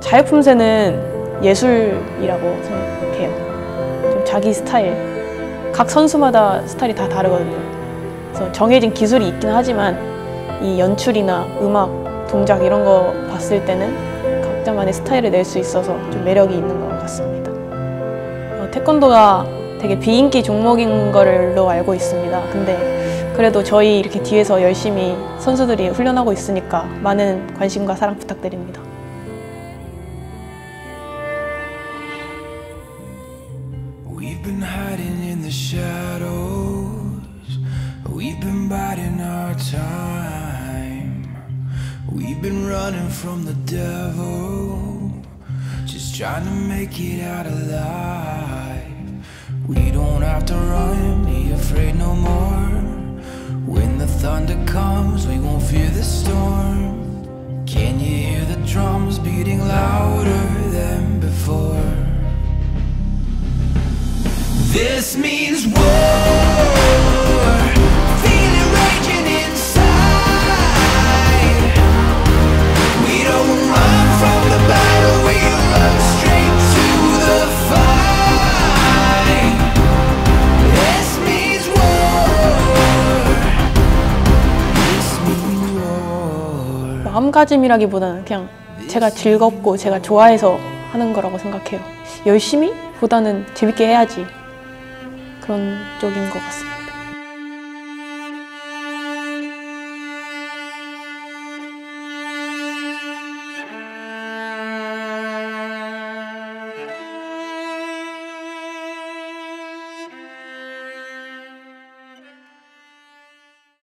자유품새는 예술이라고 생각해요. 좀 자기 스타일, 각 선수마다 스타일이 다 다르거든요. 그래서 정해진 기술이 있긴 하지만 이 연출이나 음악, 동작 이런 거 봤을 때는 각자만의 스타일을 낼 수 있어서 좀 매력이 있는 것 같습니다. 태권도가 되게 비인기 종목인 걸로 알고 있습니다. 근데 그래도 저희 이렇게 뒤에서 열심히 선수들이 훈련하고 있으니까 많은 관심과 사랑 부탁드립니다. We've been hiding in the shadows. We've been biding our time. We've been running from the devil, just trying to make it out alive. We don't have to run, be afraid no more. When the thunder comes, we won't fear the storm. Can you hear the drums beating louder than before? This means war. Feel it raging inside. We don't run from the battle, we run straight to the fight. This means war. This means war. 마음가짐이라기보다는 그냥 제가 즐겁고 제가 좋아해서 하는 거라고 생각해요. 열심히? 보다는 재밌게 해야지. 그런 쪽인 것 같습니다.